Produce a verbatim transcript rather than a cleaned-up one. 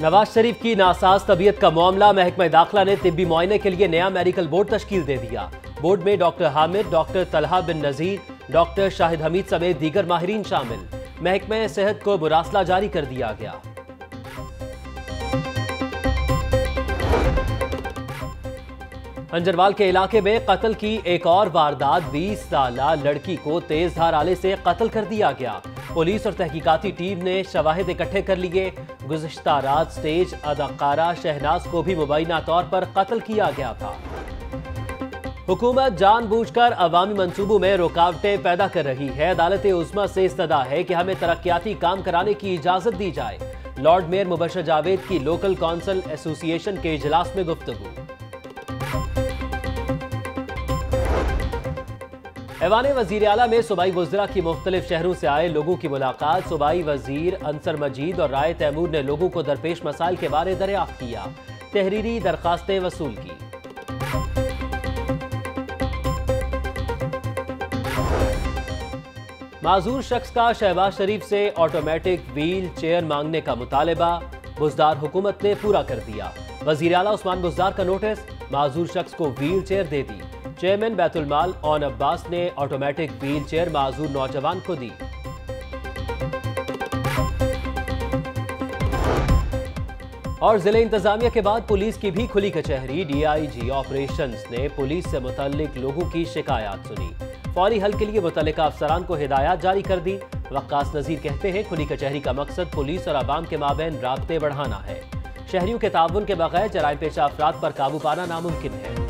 नवाज शरीफ की नासाज तबीयत का मामला। महकमा दाखिला ने तिब्बी मुआयने के लिए नया मेडिकल बोर्ड तश्कील दे दिया। बोर्ड में doctor Hamid, doctor Talha bin Nazir, doctor Shahid Hameed समेत दीगर माहिरीन शामिल। महकमा सेहत को मुरासला जारी कर दिया गया। हंजरवाल के इलाके में कत्ल की एक और वारदात। बीस साला लड़की को तेज धार आले से कत्ल कर दिया गया। पुलिस और तहकीकाती टीम ने शवाहिद इकट्ठे कर लिए। गुज़िश्ता रात स्टेज अदाकारा शहनाज को भी मुबैना तौर पर कत्ल किया गया था। हुकूमत जानबूझकर अवामी मंसूबों में रुकावटें पैदा कर रही है। अदालत उज़्मा से इस्तदा है कि हमें तरक्याती काम कराने की इजाजत दी जाए। लॉर्ड मेयर मुबशर जावेद की लोकल काउंसिल एसोसिएशन के इजलास में गुफ्तगू। ऐवान वज़ीर आला में सूबाई वज़रा की मुख्तलिफ शहरों से आए लोगों की मुलाकात। सूबाई वज़ीर अंसर मजीद और राय तैमूर ने लोगों को दरपेश मसाइल के बारे दरियाफ्त किया। तहरीरी दरखास्तें वसूल की। माजूर शख्स का शहबाज शरीफ से ऑटोमेटिक व्हील चेयर मांगने का मुतालबा। बुज़दार हुकूमत ने पूरा कर दिया। वज़ीर आला उस्मान बुज़दार का नोटिस। माजूर शख्स को व्हील चेयर दे दी। चेयरमैन बैतुल माल ओन अब्बास ने ऑटोमेटिक व्हील चेयर माजूर नौजवान को दी। और जिले इंतजामिया के बाद पुलिस की भी खुली कचहरी। डीआईजी ऑपरेशंस ने पुलिस से मुतल्लिक लोगों की शिकायत सुनी। फौरी हल के लिए मुतल्लिका अफसरान को हिदायत जारी कर दी। वक्कास नजीर कहते हैं खुली कचहरी का मकसद पुलिस और आवाम के माबैन राब्ते बढ़ाना है। शहरियों के ताउन के बगैर जराइम पेशा अफराद पर काबू पाना नामुमकिन है।